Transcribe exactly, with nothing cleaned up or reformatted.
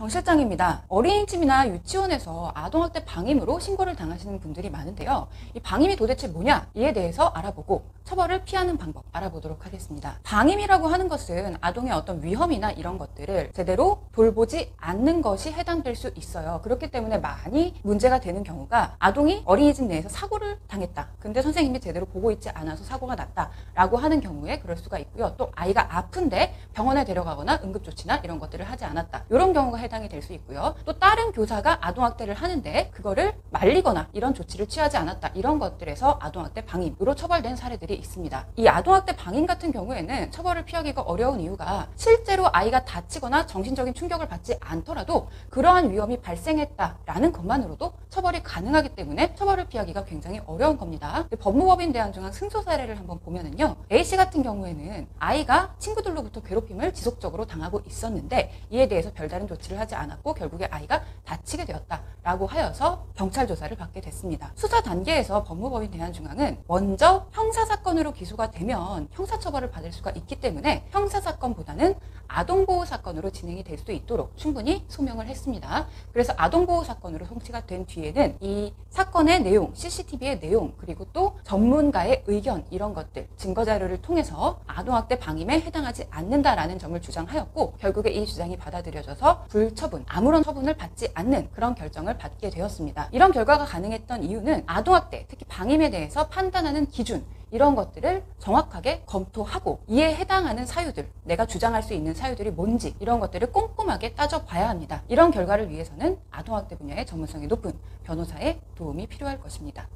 정 실장입니다. 어린이집이나 유치원에서 아동학대 방임으로 신고를 당하시는 분들이 많은데요. 이 방임이 도대체 뭐냐? 이에 대해서 알아보고 처벌을 피하는 방법 알아보도록 하겠습니다. 방임이라고 하는 것은 아동의 어떤 위험이나 이런 것들을 제대로 돌보지 않는 것이 해당될 수 있어요. 그렇기 때문에 많이 문제가 되는 경우가 아동이 어린이집 내에서 사고를 당했다. 근데 선생님이 제대로 보고 있지 않아서 사고가 났다 라고 하는 경우에 그럴 수가 있고요. 또 아이가 아픈데 병원에 데려가거나 응급조치나 이런 것들을 하지 않았다. 이런 경우가 해당이 될 수 있고요. 또 다른 교사가 아동학대를 하는데 그거를 말리거나 이런 조치를 취하지 않았다. 이런 것들에서 아동학대 방임으로 처벌된 사례들이 있습니다. 이 아동학대 방임 같은 경우에는 처벌을 피하기가 어려운 이유가 실제로 아이가 다치거나 정신적인 충격을 받지 않더라도 그러한 위험이 발생했다라는 것만으로도 처벌이 가능하기 때문에 처벌을 피하기가 굉장히 어려운 겁니다. 법무법인 대한중앙 승소 사례를 한번 보면은요. A씨 같은 경우에는 아이가 친구들로부터 괴롭힘을 지속적으로 당하고 있었는데 이에 대해서 별다른 조치를 하지 않았고 결국에 아이가 다치게 되었다라고 하여서 경찰 조사를 받게 됐습니다. 수사 단계에서 법무법인 대한중앙은 먼저 형사사건으로 기소가 되면 형사처벌을 받을 수가 있기 때문에 형사사건보다는 아동보호사건으로 진행이 될 수 있도록 충분히 소명을 했습니다. 그래서 아동보호사건으로 송치가 된 뒤에는 이 사건의 내용, 씨씨티비의 내용, 그리고 또 전문가의 의견 이런 것들, 증거자료를 통해서 아동학대 방임에 해당하지 않는다라는 점을 주장하였고 결국에 이 주장이 받아들여져서 불처분, 아무런 처분을 받지 않는 그런 결정을 받게 되었습니다. 이런 결과가 가능했던 이유는 아동학대, 특히 방임에 대해서 판단하는 기준 이런 것들을 정확하게 검토하고 이에 해당하는 사유들, 내가 주장할 수 있는 사유들이 뭔지 이런 것들을 꼼꼼하게 따져봐야 합니다. 이런 결과를 위해서는 아동학대 분야의 전문성이 높은 변호사의 도움이 필요할 것입니다.